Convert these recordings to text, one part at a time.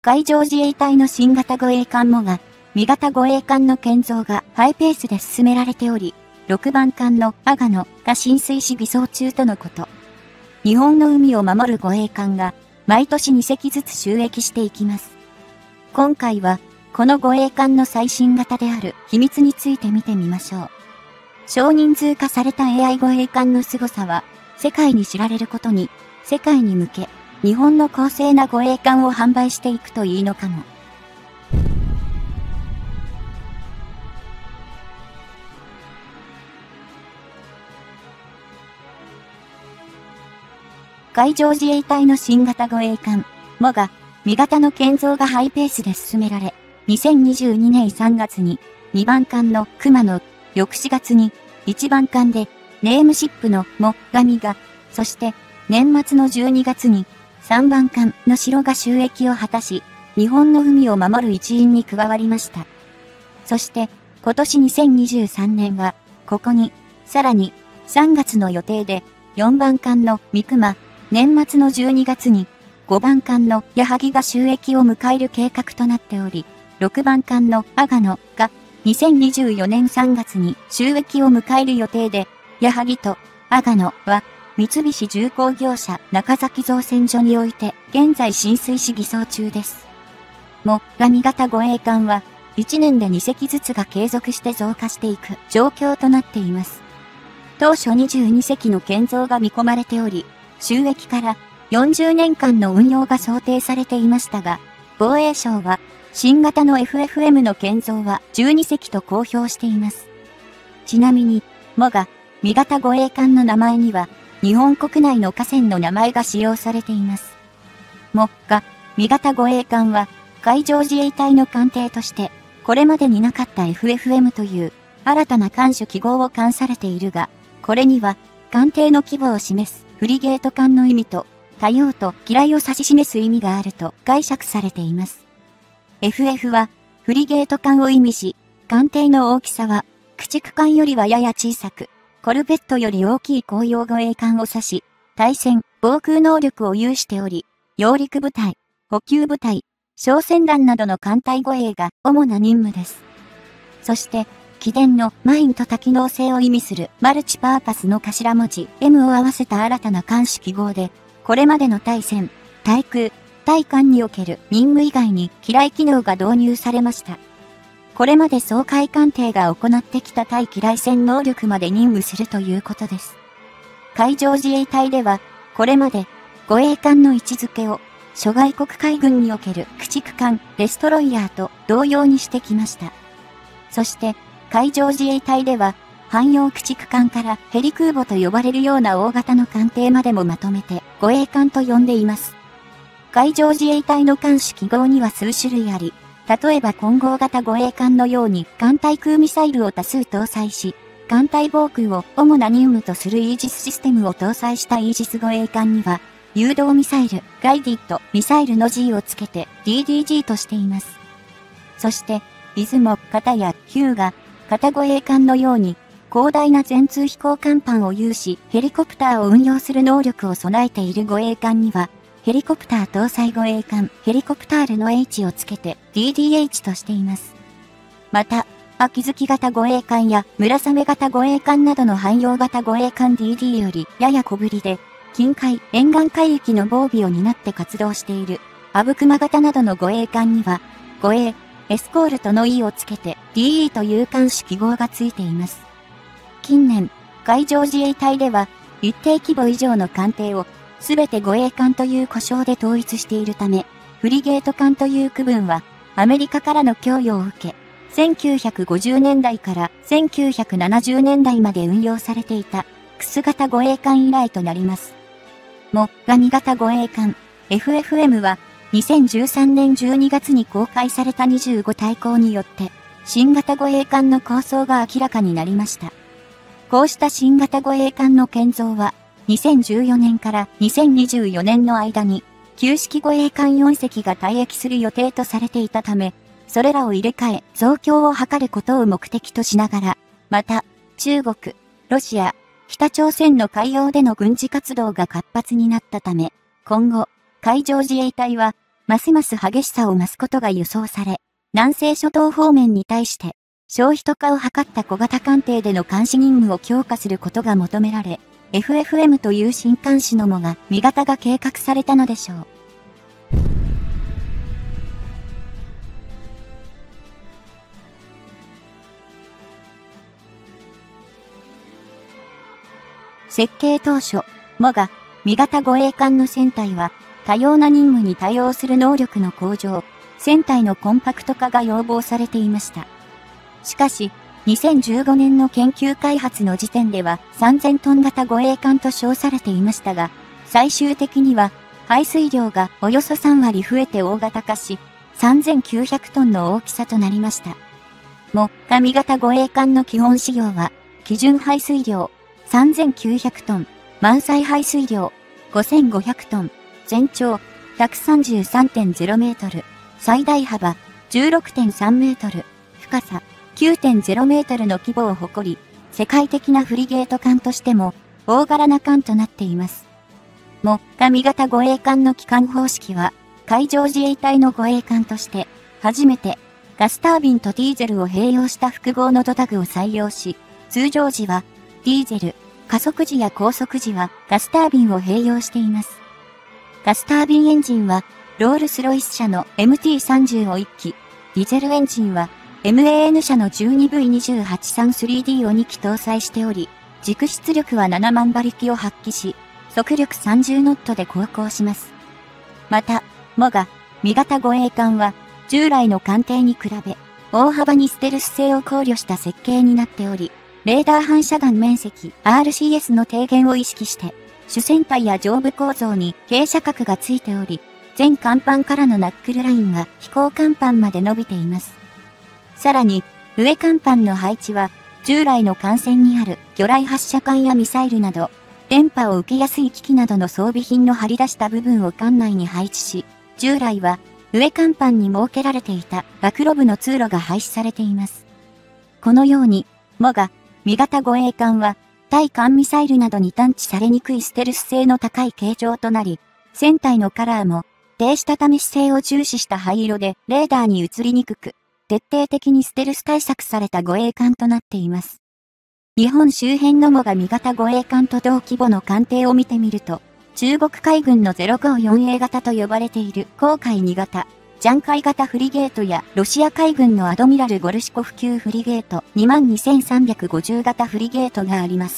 海上自衛隊の新型護衛艦もが、未型護衛艦の建造がハイペースで進められており、6番艦の阿賀野が進水し偽装中とのこと。日本の海を守る護衛艦が、毎年2隻ずつ就役していきます。今回は、この護衛艦の最新型である秘密について見てみましょう。少人数化された AI 護衛艦の凄さは、世界に知られることに、世界に向け、日本の高性な護衛艦を販売していくといいのかも。海上自衛隊の新型護衛艦、もが、未型の建造がハイペースで進められ、2022年3月に、2番艦の熊野、翌4月に、1番艦で、ネームシップのもがみが、そして、年末の12月に、3番艦の城が就役を果たし、日本の海を守る一員に加わりました。そして、今年2023年は、ここに、さらに、3月の予定で、4番艦の三熊、年末の12月に、5番艦の矢作が就役を迎える計画となっており、6番艦の阿賀野が、2024年3月に就役を迎える予定で、矢作と阿賀野は、三菱重工業者中崎造船所において、現在進水し偽装中です。もが未型護衛艦は、1年で2隻ずつが継続して増加していく状況となっています。当初22隻の建造が見込まれており、就役から40年間の運用が想定されていましたが、防衛省は新型の FFM の建造は12隻と公表しています。ちなみに、もが未型護衛艦の名前には、日本国内の河川の名前が使用されています。もが未型護衛艦は、海上自衛隊の艦艇として、これまでになかった FFM という新たな艦種記号を冠されているが、これには艦艇の規模を示すフリゲート艦の意味と、多用途嫌いを指し示す意味があると解釈されています。FF はフリゲート艦を意味し、艦艇の大きさは駆逐艦よりはやや小さく、コルベットより大きい公用護衛艦を指し、対戦、防空能力を有しており、揚陸部隊、補給部隊、小船団などの艦隊護衛が主な任務です。そして、起電のマインと多機能性を意味するマルチパーパスの頭文字 M を合わせた新たな艦種記号で、これまでの対戦、対空、対艦における任務以外に機雷機能が導入されました。これまで掃海艦艇が行ってきた対機雷戦能力まで任務するということです。海上自衛隊では、これまで護衛艦の位置づけを諸外国海軍における駆逐艦、デストロイヤーと同様にしてきました。そして、海上自衛隊では、汎用駆逐艦からヘリ空母と呼ばれるような大型の艦艇までもまとめて護衛艦と呼んでいます。海上自衛隊の艦種記号には数種類あり、例えば混合型護衛艦のように艦対空ミサイルを多数搭載し、艦対防空を主な任務とするイージスシステムを搭載したイージス護衛艦には、誘導ミサイル、ガイディッドミサイルの G をつけて DDG としています。そして、出雲、片や日向、片護衛艦のように、広大な全通飛行甲板を有し、ヘリコプターを運用する能力を備えている護衛艦には、ヘリコプター搭載護衛艦、ヘリコプタールの H をつけて DDH としています。また、秋月型護衛艦や村雨型護衛艦などの汎用型護衛艦 DD よりやや小ぶりで、近海、沿岸海域の防備を担って活動している、阿武隈型などの護衛艦には、護衛、エスコールトの E をつけて DE という艦種記号がついています。近年、海上自衛隊では、一定規模以上の艦艇を、すべて護衛艦という呼称で統一しているため、フリゲート艦という区分は、アメリカからの供与を受け、1950年代から1970年代まで運用されていた、クス型護衛艦以来となります。もが未型護衛艦、FFM は、2013年12月に公開された25大綱によって、新型護衛艦の構想が明らかになりました。こうした新型護衛艦の建造は、2014年から2024年の間に、旧式護衛艦4隻が退役する予定とされていたため、それらを入れ替え、増強を図ることを目的としながら、また、中国、ロシア、北朝鮮の海洋での軍事活動が活発になったため、今後、海上自衛隊は、 ますます激しさを増すことが予想され、南西諸島方面に対して、小秘匿化を図った小型艦艇での監視任務を強化することが求められ、FFM という新監視のも味方が計画されたのでしょう。設計当初、味方護衛艦の船体は、多様な任務に対応する能力の向上、船体のコンパクト化が要望されていました。しかし、2015年の研究開発の時点では3000トン型護衛艦と称されていましたが、最終的には排水量がおよそ3割増えて大型化し、3900トンの大きさとなりました。味型護衛艦の基本仕様は、基準排水量3900トン、満載排水量5500トン、全長 133.0 メートル、最大幅 16.3 メートル、深さ 9.0 メートルの規模を誇り、世界的なフリゲート艦としても大柄な艦となっています。味型護衛艦の基幹方式は、海上自衛隊の護衛艦として、初めてガスタービンとディーゼルを併用した複合の土タグを採用し、通常時はディーゼル、加速時や高速時はガスタービンを併用しています。ガスタービンエンジンは、ロールスロイス社の MT30 を1機、ディゼルエンジンは、MAN 社の 12V28-3D を2機搭載しており、軸出力は7万馬力を発揮し、速力30ノットで航行します。また、味型護衛艦は、従来の艦艇に比べ、大幅にステルス性を考慮した設計になっており、レーダー反射弾面積 RCS の低減を意識して、主船体や上部構造に傾斜角がついており、全甲板からのナックルラインが飛行甲板まで伸びています。さらに、上甲板の配置は、従来の艦船にある魚雷発射管やミサイルなど、電波を受けやすい機器などの装備品の張り出した部分を艦内に配置し、従来は上甲板に設けられていた暴露部の通路が廃止されています。このように、味型護衛艦は、対艦ミサイルなどに探知されにくいステルス性の高い形状となり、船体のカラーも、低下試し性を重視した灰色でレーダーに映りにくく、徹底的にステルス対策された護衛艦となっています。日本周辺の味型護衛艦と同規模の艦艇を見てみると、中国海軍の 054A 型と呼ばれている黄海2型、ジャン海型フリゲートやロシア海軍のアドミラル・ゴルシコフ級フリゲート22350型フリゲートがあります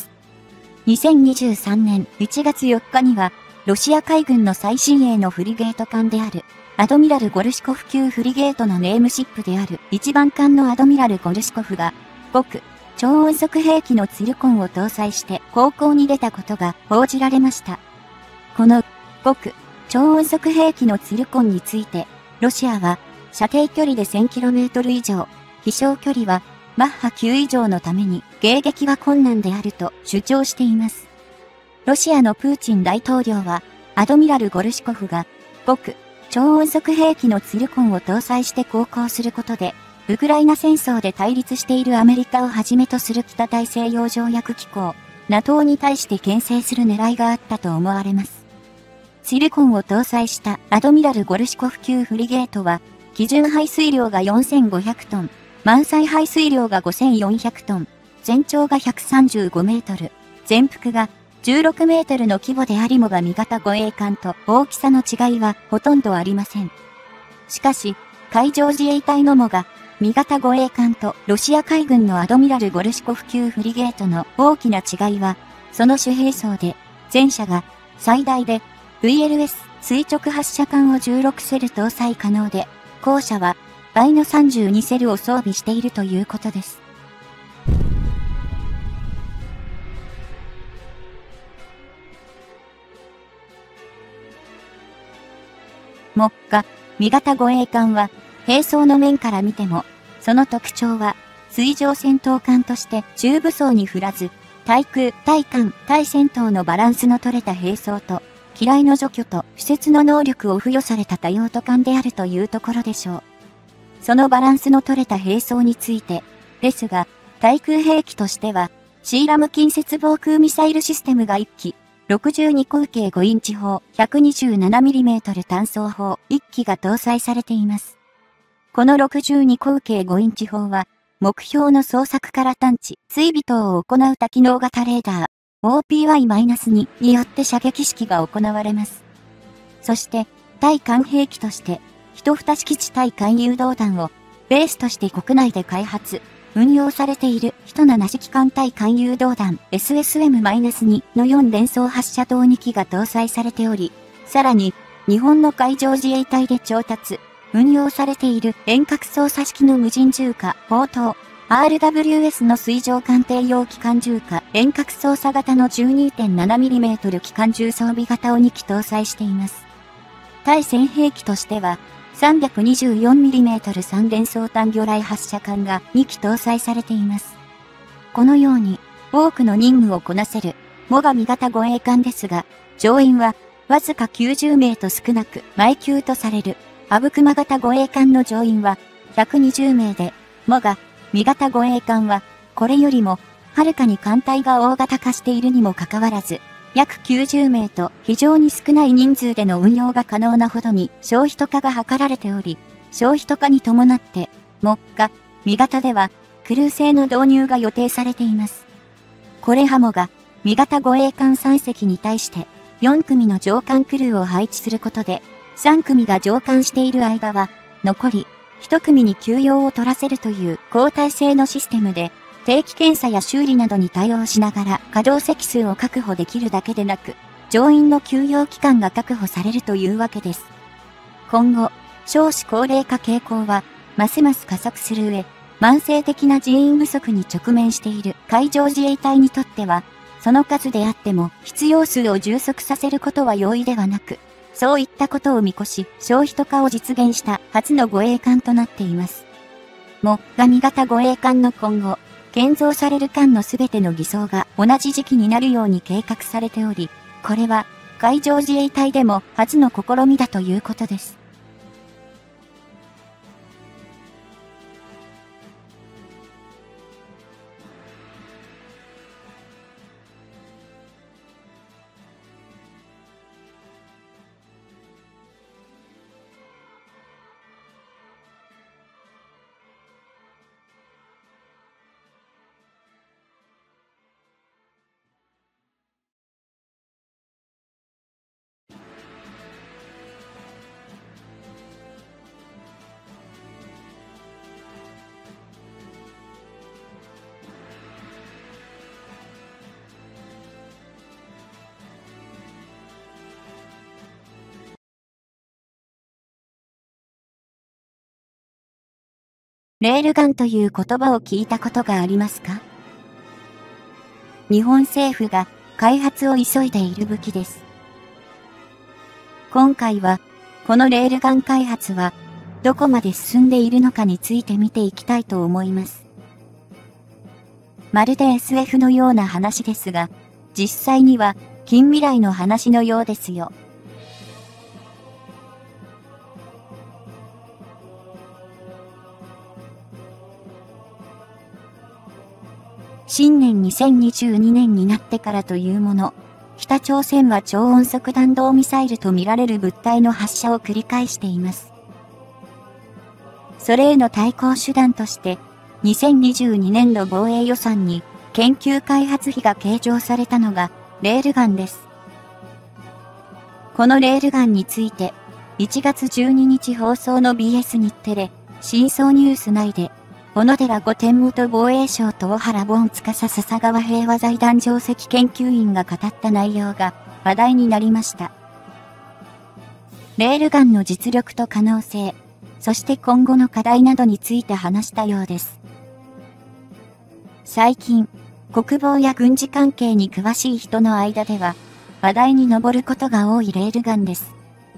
。2023年1月4日には、ロシア海軍の最新鋭のフリゲート艦である、アドミラル・ゴルシコフ級フリゲートのネームシップである一番艦のアドミラル・ゴルシコフが、極超音速兵器のツィルコンを搭載して航行に出たことが報じられました。この極超音速兵器のツィルコンについて、ロシアは射程距離で 1000km 以上、飛翔距離はマッハ9以上のために迎撃は困難であると主張しています。ロシアのプーチン大統領は、アドミラル・ゴルシコフが極超音速兵器のツィルコンを搭載して航行することで、ウクライナ戦争で対立しているアメリカをはじめとする北大西洋条約機構、NATO に対して牽制する狙いがあったと思われます。ツィルコンを搭載したアドミラル・ゴルシコフ級フリゲートは、基準排水量が4500トン、満載排水量が5400トン、全長が135メートル、全幅が16メートルの規模であり味型護衛艦と大きさの違いはほとんどありません。しかし、海上自衛隊の味型護衛艦とロシア海軍のアドミラル・ゴルシコフ級フリゲートの大きな違いは、その主兵装で、前者が最大で VLS 垂直発射管を16セル搭載可能で、後者は倍の32セルを装備しているということです。味型護衛艦は、兵装の面から見ても、その特徴は、水上戦闘艦として中武装に振らず、対空、対艦、対戦闘のバランスの取れた兵装と、機雷の除去と施設の能力を付与された多用途艦であるというところでしょう。そのバランスの取れた兵装について、ですが、対空兵器としては、シーラム近接防空ミサイルシステムが1機、 62口径5インチ砲 127mm 単装砲1機が搭載されています。この62口径5インチ砲は、目標の捜索から探知、追尾等を行う多機能型レーダー OPY-2 によって射撃式が行われます。そして、対艦兵器として、一蓋式地対艦誘導弾をベースとして国内で開発、運用されている一7式艦対艦誘導弾 SSM-2 の4連装発射塔2機が搭載されており、さらに日本の海上自衛隊で調達、運用されている遠隔操作式の無人重火砲塔 RWS の水上艦艇用機関銃火遠隔操作型の 12.7mm 機関銃装備型を2機搭載しています。対戦兵器としては、324mm 連装単魚雷発射管が2機搭載されています。このように多くの任務をこなせる最上型護衛艦ですが、乗員はわずか90名と少なく前級とされる阿武隈型護衛艦の乗員は120名で、最上型護衛艦はこれよりもはるかに艦隊が大型化しているにもかかわらず、約90名と非常に少ない人数での運用が可能なほどに小人化が図られており、小人化に伴って、目下、味方ではクルー制の導入が予定されています。これハモが味方護衛艦3隻に対して4組の上艦クルーを配置することで、3組が上艦している間は、残り1組に休養を取らせるという交代制のシステムで、定期検査や修理などに対応しながら稼働席数を確保できるだけでなく、乗員の休養期間が確保されるというわけです。今後、少子高齢化傾向は、ますます加速する上、慢性的な人員不足に直面している海上自衛隊にとっては、その数であっても必要数を充足させることは容易ではなく、そういったことを見越し、小人化を実現した初の護衛艦となっています。最上型護衛艦の今後、建造される艦のすべての偽装が同じ時期になるように計画されており、これは海上自衛隊でも初の試みだということです。レールガンという言葉を聞いたことがありますか？日本政府が開発を急いでいる武器です。今回は、このレールガン開発は、どこまで進んでいるのかについて見ていきたいと思います。まるで SF のような話ですが、実際には近未来の話のようですよ。新年2022年になってからというもの、北朝鮮は超音速弾道ミサイルとみられる物体の発射を繰り返しています。それへの対抗手段として、2022年度防衛予算に研究開発費が計上されたのがレールガンです。このレールガンについて、1月12日放送の BS 日テレ、深層ニュース内で、小野寺御殿元防衛省と小原凡司笹川平和財団上席研究員が語った内容が話題になりました。レールガンの実力と可能性、そして今後の課題などについて話したようです。最近、国防や軍事関係に詳しい人の間では、話題に上ることが多いレールガンです。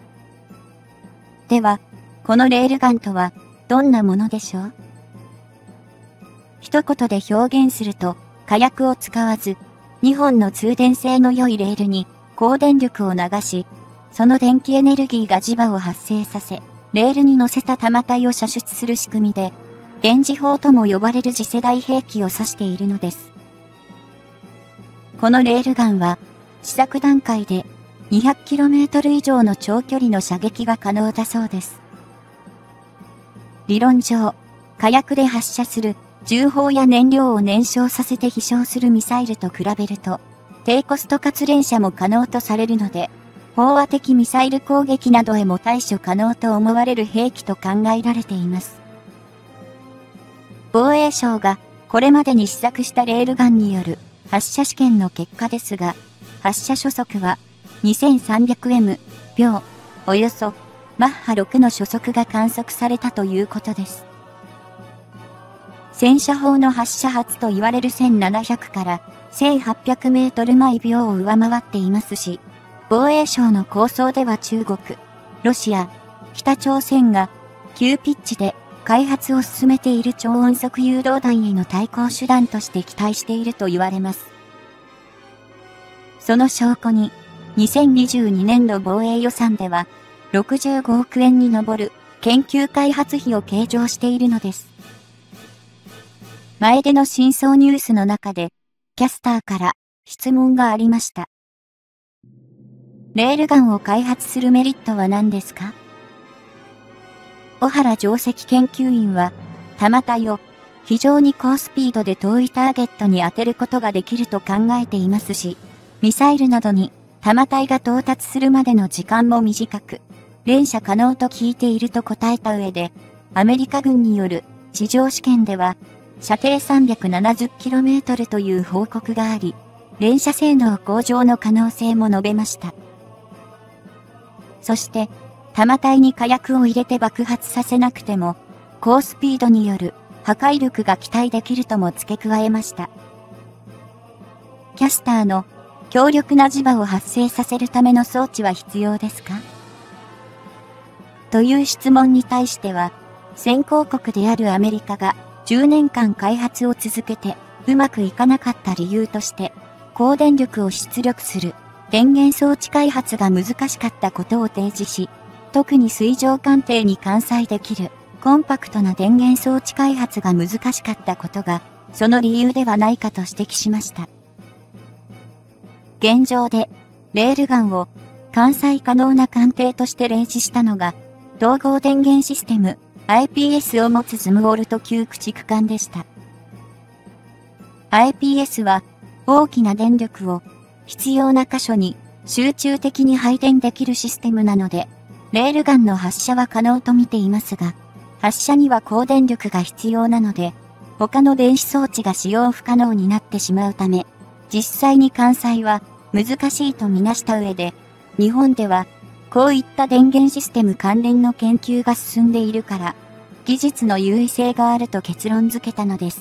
では、このレールガンとはどんなものでしょう？一言で表現すると、火薬を使わず、2本の通電性の良いレールに高電力を流し、その電気エネルギーが磁場を発生させ、レールに乗せた弾体を射出する仕組みで、電磁砲とも呼ばれる次世代兵器を指しているのです。このレールガンは、 試作段階で 200km 以上の長距離の射撃が可能だそうです。理論上、火薬で発射する銃砲や燃料を燃焼させて飛翔するミサイルと比べると、低コストかつ連射も可能とされるので、飽和的ミサイル攻撃などへも対処可能と思われる兵器と考えられています。防衛省がこれまでに試作したレールガンによる発射試験の結果ですが、発射初速は 2300m 秒、およそマッハ6の初速が観測されたということです。戦車砲の発射発と言われる1700から1800メートル毎秒を上回っていますし、防衛省の構想では中国、ロシア、北朝鮮が急ピッチで開発を進めている超音速誘導弾への対抗手段として期待していると言われます。その証拠に、2022年度防衛予算では65億円に上る研究開発費を計上しているのです。前での真相ニュースの中で、キャスターから質問がありました。レールガンを開発するメリットは何ですか？小原上席研究員は、弾体を非常に高スピードで遠いターゲットに当てることができると考えていますし、ミサイルなどに弾体が到達するまでの時間も短く、連射可能と聞いていると答えた上で、アメリカ軍による地上試験では、射程 370km という報告があり、連射性能向上の可能性も述べました。そして、弾体に火薬を入れて爆発させなくても、高スピードによる破壊力が期待できるとも付け加えました。キャスターの強力な磁場を発生させるための装置は必要ですか？という質問に対しては、先行国であるアメリカが10年間開発を続けてうまくいかなかった理由として、高電力を出力する電源装置開発が難しかったことを提示し、特に水上艦艇に艦載できるコンパクトな電源装置開発が難しかったことが、その理由ではないかと指摘しました。現状で、レールガンを艦載可能な艦艇として例示したのが、統合電源システム IPS を持つズムウォルト級駆逐艦でした。IPS は大きな電力を必要な箇所に集中的に配電できるシステムなので、レールガンの発射は可能と見ていますが、発射には高電力が必要なので、他の電子装置が使用不可能になってしまうため、実際に艦載は難しいとみなした上で、日本ではこういった電源システム関連の研究が進んでいるから、技術の優位性があると結論付けたのです。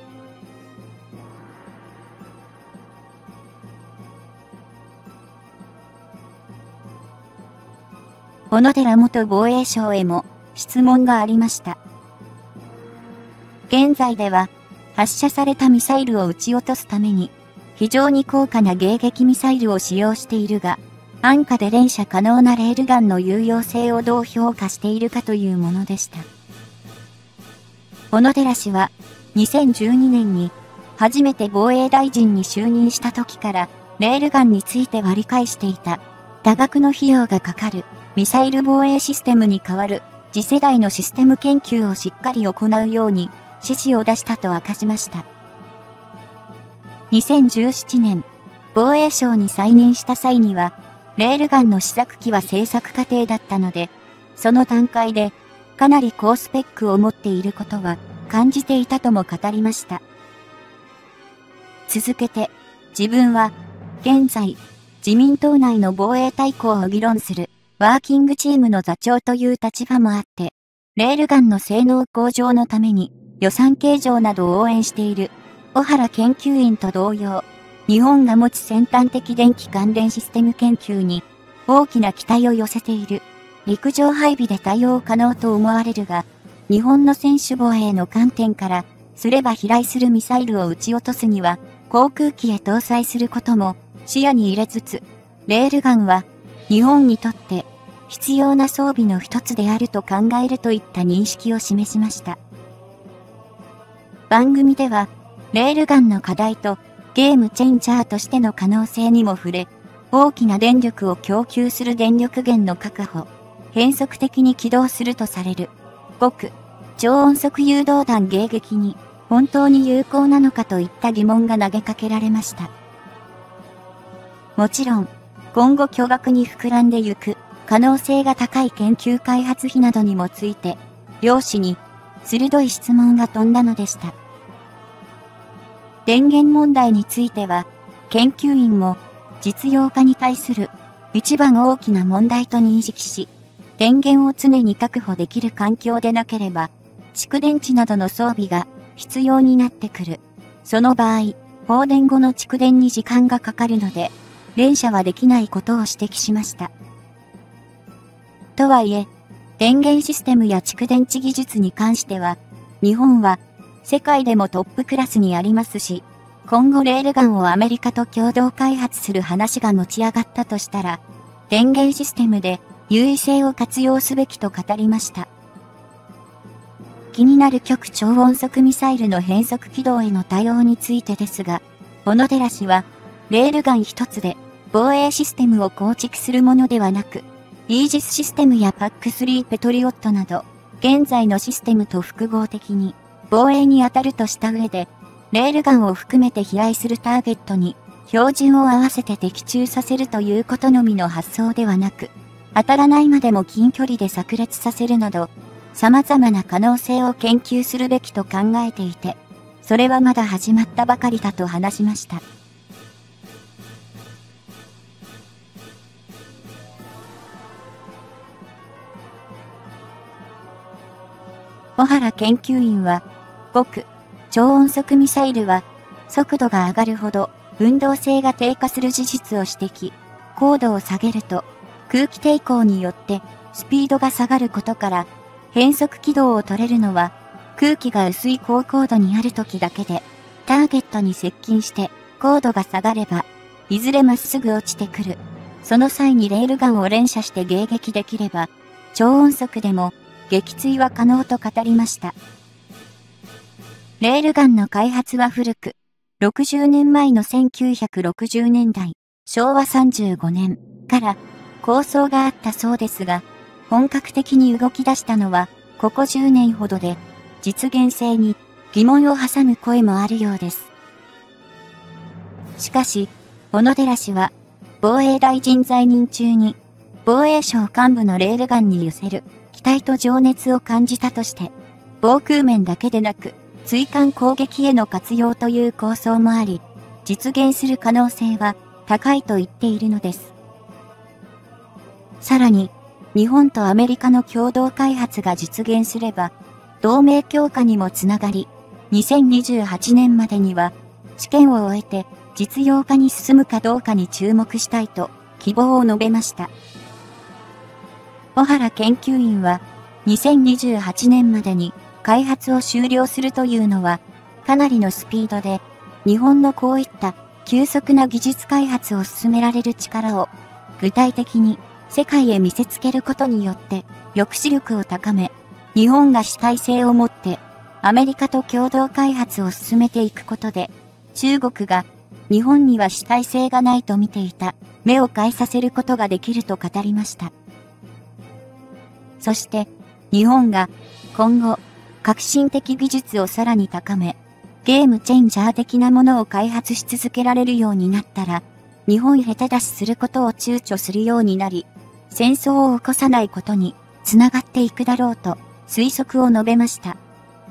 小野寺元防衛相へも質問がありました。現在では発射されたミサイルを撃ち落とすために非常に高価な迎撃ミサイルを使用しているが、安価で連射可能なレールガンの有用性をどう評価しているかというものでした。小野寺氏は2012年に初めて防衛大臣に就任した時からレールガンについては理解していた。多額の費用がかかるミサイル防衛システムに代わる次世代のシステム研究をしっかり行うように指示を出したと明かしました。2017年、防衛省に再任した際には、レールガンの試作機は製作過程だったので、その段階でかなり高スペックを持っていることは感じていたとも語りました。続けて、自分は現在、自民党内の防衛大綱を議論するワーキングチームの座長という立場もあって、レールガンの性能向上のために予算計上などを応援している小原研究員と同様、日本が持つ先端的電気関連システム研究に大きな期待を寄せている。陸上配備で対応可能と思われるが、日本の専守防衛の観点からすれば飛来するミサイルを撃ち落とすには航空機へ搭載することも視野に入れつつ、レールガンは日本にとって必要な装備の一つであると考えるといった認識を示しました。番組では、レールガンの課題とゲームチェンジャーとしての可能性にも触れ、大きな電力を供給する電力源の確保、変則的に起動するとされる、極超音速誘導弾迎撃に本当に有効なのかといった疑問が投げかけられました。もちろん、今後巨額に膨らんでゆく可能性が高い研究開発費などにもついて、両氏に鋭い質問が飛んだのでした。電源問題については、研究員も実用化に対する一番大きな問題と認識し、電源を常に確保できる環境でなければ、蓄電池などの装備が必要になってくる。その場合、放電後の蓄電に時間がかかるので、連射はできないことを指摘しました。とはいえ、電源システムや蓄電池技術に関しては、日本は世界でもトップクラスにありますし、今後レールガンをアメリカと共同開発する話が持ち上がったとしたら、電源システムで優位性を活用すべきと語りました。気になる極超音速ミサイルの変則軌道への対応についてですが、小野寺氏は、レールガン一つで防衛システムを構築するものではなく、イージスシステムやPAC-3ペトリオットなど、現在のシステムと複合的に防衛に当たるとした上で、レールガンを含めて飛来するターゲットに標準を合わせて的中させるということのみの発想ではなく、当たらないまでも近距離で炸裂させるなど、様々な可能性を研究するべきと考えていて、それはまだ始まったばかりだと話しました。小原研究員は、極超音速ミサイルは、速度が上がるほど運動性が低下する事実を指摘。高度を下げると、空気抵抗によってスピードが下がることから、変則軌道を取れるのは、空気が薄い高高度にある時だけで、ターゲットに接近して高度が下がれば、いずれまっすぐ落ちてくる。その際にレールガンを連射して迎撃できれば、超音速でも撃墜は可能と語りました。レールガンの開発は古く、60年前の1960年代、昭和35年から構想があったそうですが、本格的に動き出したのは、ここ10年ほどで、実現性に疑問を挟む声もあるようです。しかし、小野寺氏は、防衛大臣在任中に、防衛省幹部のレールガンに寄せる期待と情熱を感じたとして、防空面だけでなく、追艦攻撃への活用という構想もあり、実現する可能性は高いと言っているのです。さらに、日本とアメリカの共同開発が実現すれば、同盟強化にもつながり、2028年までには、試験を終えて実用化に進むかどうかに注目したいと希望を述べました。小原研究員は、2028年までに開発を終了するというのは、かなりのスピードで、日本のこういった急速な技術開発を進められる力を、具体的に世界へ見せつけることによって、抑止力を高め、日本が主体性を持って、アメリカと共同開発を進めていくことで、中国が日本には主体性がないと見ていた目を変えさせることができると語りました。そして、日本が今後、革新的技術をさらに高め、ゲームチェンジャー的なものを開発し続けられるようになったら、日本下手出しすることを躊躇するようになり、戦争を起こさないことにつながっていくだろうと推測を述べました。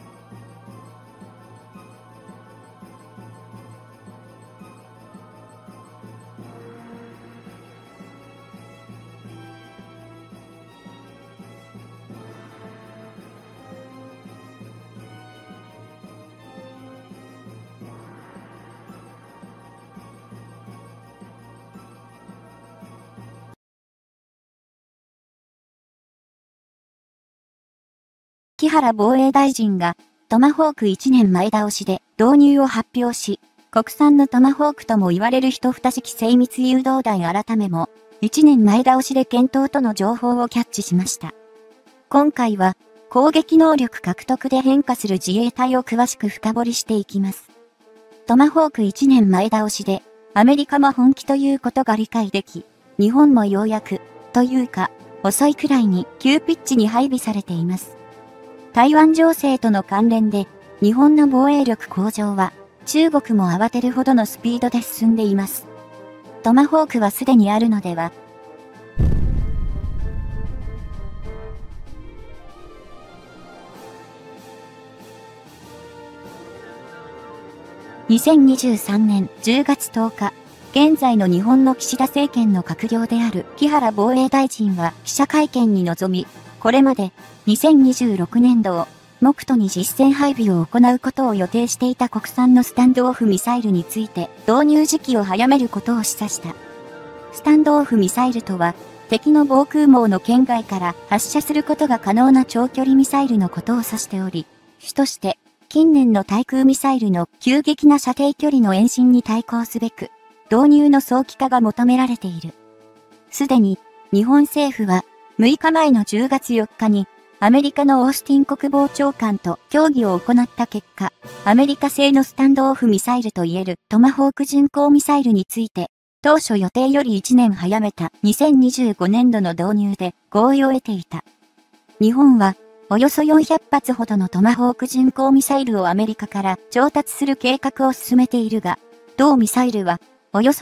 木原防衛大臣がトマホーク1年前倒しで導入を発表し、国産のトマホークとも言われる一二式精密誘導弾改めも1年前倒しで検討との情報をキャッチしました。今回は攻撃能力獲得で変化する自衛隊を詳しく深掘りしていきます。 トマホーク1年前倒しで、アメリカも本気ということが理解でき、日本もようやく、というか、遅いくらいに急ピッチに配備されています。台湾情勢との関連で、日本の防衛力向上は、中国も慌てるほどのスピードで進んでいます。トマホークはすでにあるのでは。2023年10月10日、現在の日本の岸田政権の閣僚である木原防衛大臣は記者会見に臨み、これまで2026年度を目途に実戦配備を行うことを予定していた国産のスタンドオフミサイルについて導入時期を早めることを示唆した。スタンドオフミサイルとは、敵の防空網の圏外から発射することが可能な長距離ミサイルのことを指しており、主として、近年の対空ミサイルの急激な射程距離の延伸に対抗すべく、導入の早期化が求められている。すでに、日本政府は、6日前の10月4日に、アメリカのオースティン国防長官と協議を行った結果、アメリカ製のスタンドオフミサイルといえるトマホーク巡航ミサイルについて、当初予定より1年早めた2025年度の導入で合意を得ていた。日本は、およそ400発ほどのトマホーク巡航ミサイルをアメリカから調達する計画を進めているが、同ミサイルは、およそ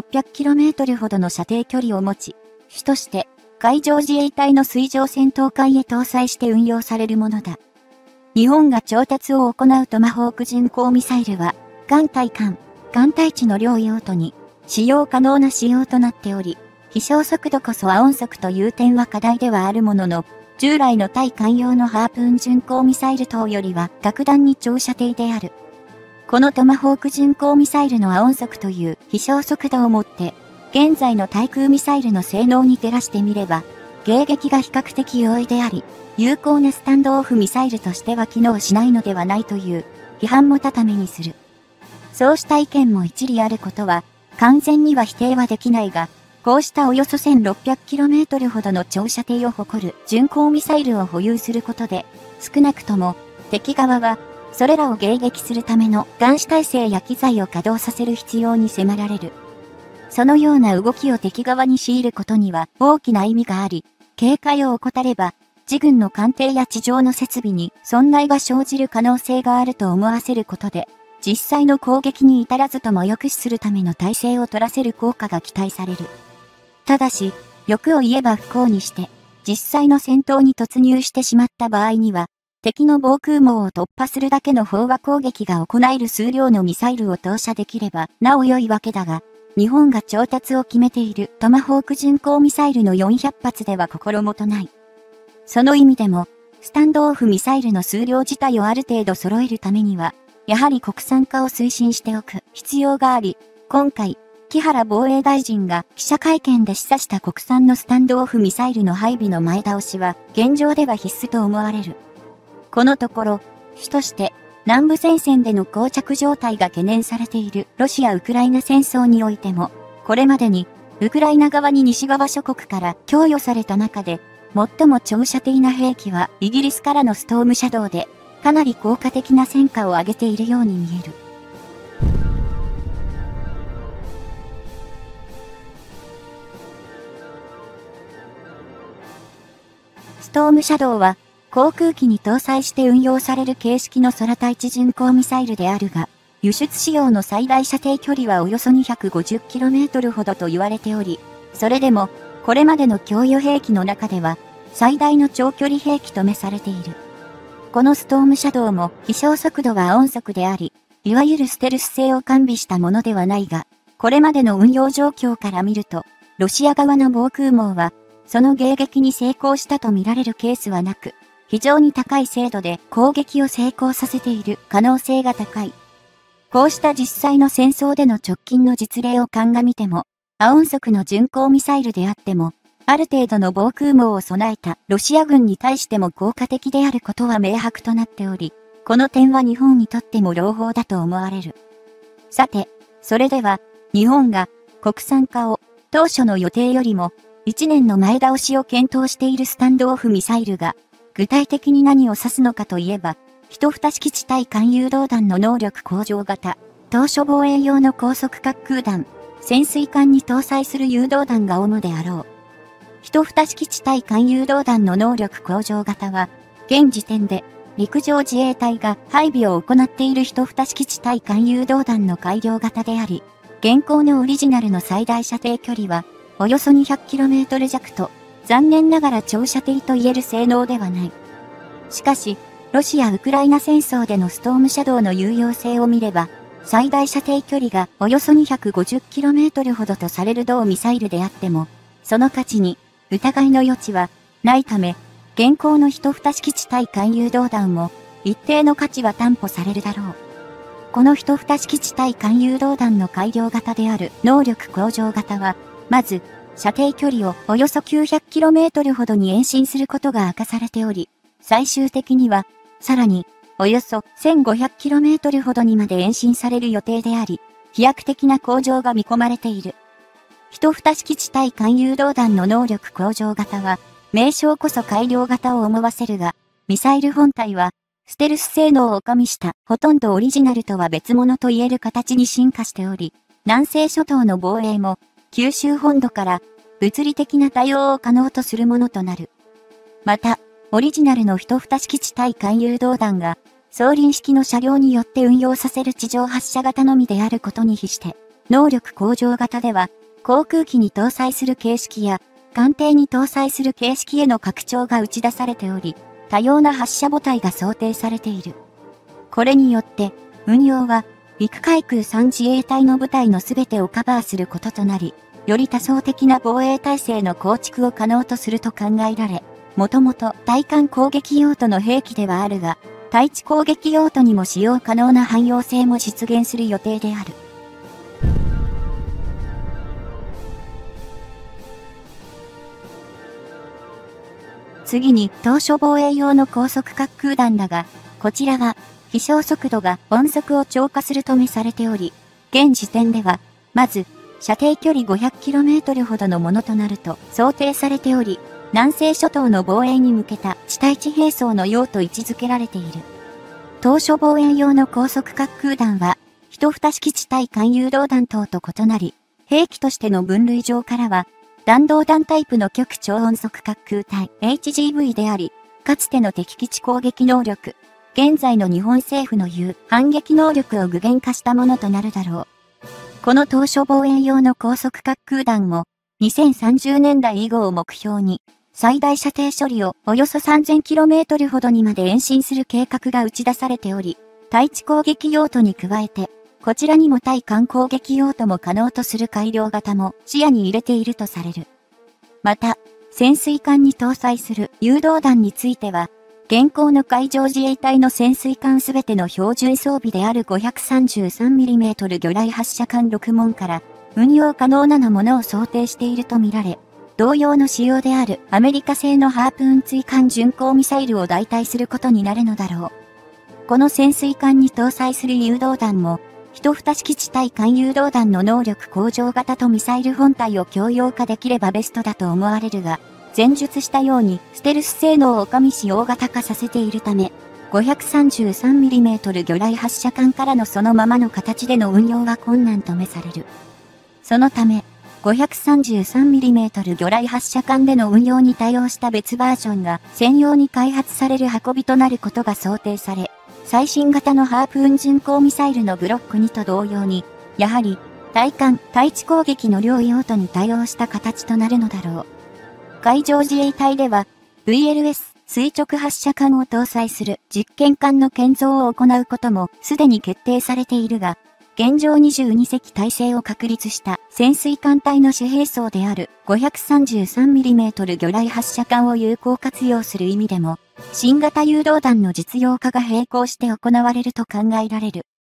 1600km ほどの射程距離を持ち、主として、海上自衛隊の水上戦闘艦へ搭載して運用されるものだ。日本が調達を行うトマホーク巡航ミサイルは、艦対艦、艦対地の両用途に、使用可能な仕様となっており、飛翔速度こそは音速という点は課題ではあるものの、従来の対艦用のハープーン巡航ミサイル等よりは格段に長射程である。このトマホーク巡航ミサイルの音速という飛翔速度をもって、現在の対空ミサイルの性能に照らしてみれば、迎撃が比較的容易であり、有効なスタンドオフミサイルとしては機能しないのではないという批判も高めにする。そうした意見も一理あることは、完全には否定はできないが、こうしたおよそ 1600km ほどの長射程を誇る巡航ミサイルを保有することで、少なくとも敵側はそれらを迎撃するための監視体制や機材を稼働させる必要に迫られる。そのような動きを敵側に強いることには大きな意味があり、警戒を怠れば、自軍の艦艇や地上の設備に損害が生じる可能性があると思わせることで、実際の攻撃に至らずとも抑止するための体制を取らせる効果が期待される。ただし、欲を言えば不幸にして、実際の戦闘に突入してしまった場合には、敵の防空網を突破するだけの飽和攻撃が行える数量のミサイルを投射できれば、なお良いわけだが、日本が調達を決めているトマホーク巡航ミサイルの400発では心もとない。その意味でも、スタンドオフミサイルの数量自体をある程度揃えるためには、やはり国産化を推進しておく必要があり、今回、木原防衛大臣が記者会見で示唆した国産のスタンドオフミサイルの配備の前倒しは、現状では必須と思われる。このところ、主として、南部戦線での膠着状態が懸念されているロシア・ウクライナ戦争においても、これまでに、ウクライナ側に西側諸国から供与された中で、最も長射程な兵器はイギリスからのストームシャドウで、かなり効果的な戦果を上げているように見える。ストームシャドウは、航空機に搭載して運用される形式の空対地巡航ミサイルであるが、輸出仕様の最大射程距離はおよそ 250km ほどと言われており、それでも、これまでの供与兵器の中では、最大の長距離兵器とめされている。このストームシャドウも飛翔速度は音速であり、いわゆるステルス性を完備したものではないが、これまでの運用状況から見ると、ロシア側の防空網は、その迎撃に成功したと見られるケースはなく、非常に高い精度で攻撃を成功させている可能性が高い。こうした実際の戦争での直近の実例を鑑みても、亜音速の巡航ミサイルであっても、ある程度の防空網を備えたロシア軍に対しても効果的であることは明白となっており、この点は日本にとっても朗報だと思われる。さて、それでは、日本が国産化を当初の予定よりも1年の前倒しを検討しているスタンドオフミサイルが、具体的に何を指すのかといえば、一蓋式地対艦誘導弾の能力向上型、 当初防衛用の高速滑空弾、潜水艦に搭載する誘導弾が主であろう。一蓋式地対艦誘導弾の能力向上型は、現時点で陸上自衛隊が配備を行っている一蓋式地対艦誘導弾の改良型であり、現行のオリジナルの最大射程距離は、およそ 200km 弱と、残念ながら長射程と言える性能ではない。しかし、ロシア・ウクライナ戦争でのストームシャドウの有用性を見れば、最大射程距離がおよそ 250km ほどとされる同ミサイルであっても、その価値に疑いの余地はないため、現行の一蓋式地対艦誘導弾も一定の価値は担保されるだろう。この一蓋式地対艦誘導弾の改良型である能力向上型は、まず、射程距離をおよそ 900km ほどに延伸することが明かされており、最終的には、さらに、およそ 1500km ほどにまで延伸される予定であり、飛躍的な向上が見込まれている。一蓋式地対艦誘導弾の能力向上型は、名称こそ改良型を思わせるが、ミサイル本体は、ステルス性能を加味したほとんどオリジナルとは別物と言える形に進化しており、南西諸島の防衛も、九州本土から物理的な対応を可能とするものとなる。また、オリジナルの一蓋式地対艦誘導弾が、双輪式の車両によって運用させる地上発射型のみであることに比して、能力向上型では、航空機に搭載する形式や、艦艇に搭載する形式への拡張が打ち出されており、多様な発射母体が想定されている。これによって、運用は、陸海空3自衛隊の部隊のすべてをカバーすることとなり、より多層的な防衛体制の構築を可能とすると考えられ、もともと対艦攻撃用途の兵器ではあるが、対地攻撃用途にも使用可能な汎用性も実現する予定である。次に、当初防衛用の高速滑空弾だが、こちらは、飛翔速度が音速を超過すると見されており、現時点では、まず、射程距離 500km ほどのものとなると想定されており、南西諸島の防衛に向けた地対地並走の用と位置づけられている。当初防衛用の高速滑空弾は、一蓋式地対艦誘導弾等と異なり、兵器としての分類上からは、弾道弾タイプの極超音速滑空体 HGV であり、かつての敵基地攻撃能力、現在の日本政府の言う反撃能力を具現化したものとなるだろう。この当初防衛用の高速滑空弾も、2030年代以後を目標に、最大射程処理をおよそ 3000km ほどにまで延伸する計画が打ち出されており、対地攻撃用途に加えて、こちらにも対艦攻撃用途も可能とする改良型も視野に入れているとされる。また、潜水艦に搭載する誘導弾については、現行の海上自衛隊の潜水艦すべての標準装備である 533mm 魚雷発射管6門から運用可能なものを想定しているとみられ、同様の仕様であるアメリカ製のハープーン追艦巡航ミサイルを代替することになるのだろう。この潜水艦に搭載する誘導弾も、一蓋式地対艦誘導弾の能力向上型とミサイル本体を共用化できればベストだと思われるが、前述したようにステルス性能を加味し大型化させているため、533mm 魚雷発射管からのそのままの形での運用は困難とめされる。そのため、533mm 魚雷発射管での運用に対応した別バージョンが専用に開発される運びとなることが想定され、最新型のハープーン巡航ミサイルのブロック2と同様に、やはり対艦・対地攻撃の両用途に対応した形となるのだろう。海上自衛隊では VLS 垂直発射管を搭載する実験艦の建造を行うこともすでに決定されているが、現状22隻体制を確立した潜水艦隊の主兵装である 533mm 魚雷発射管を有効活用する意味でも、新型誘導弾の実用化が並行して行われると考えられる。